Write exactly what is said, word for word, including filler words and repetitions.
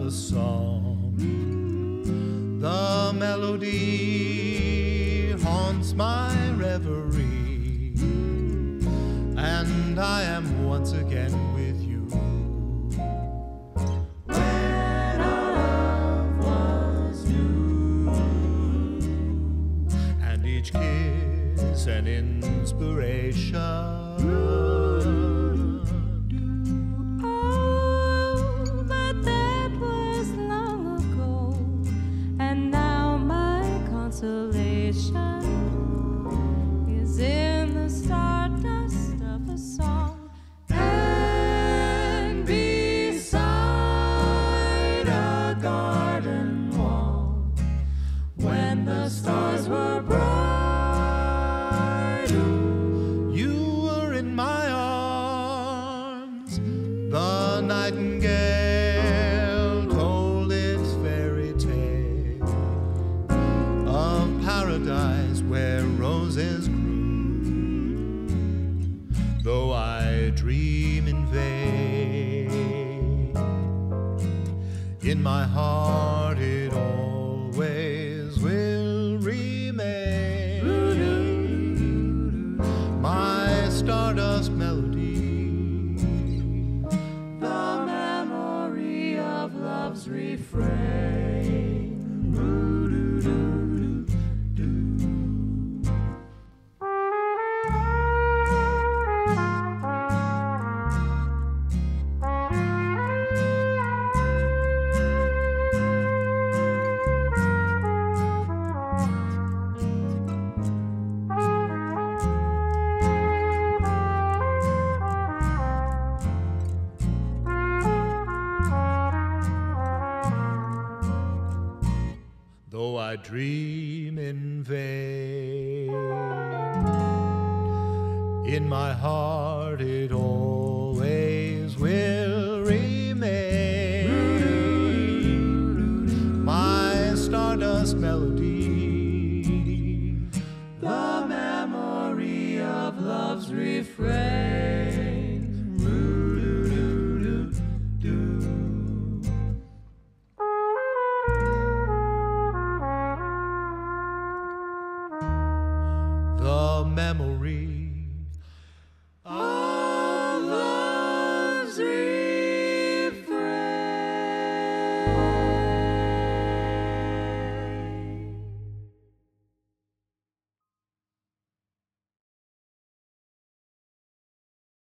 a song. The melody haunts my reverie, and I am once again with you. When our love was new, and each kiss an inspiration. Consolation is in the stardust of a song, and beside a garden wall, when the stars were bright, you were in my arms. The nightingale told its fairy tale of paradise where roses grew. Though I dream in vain, in my heart it always will remain. My stardust melody, the memory of love's refrain. Though I dream in vain, in my heart it always will remain. My stardust melody, the memory of love's refrain. the memory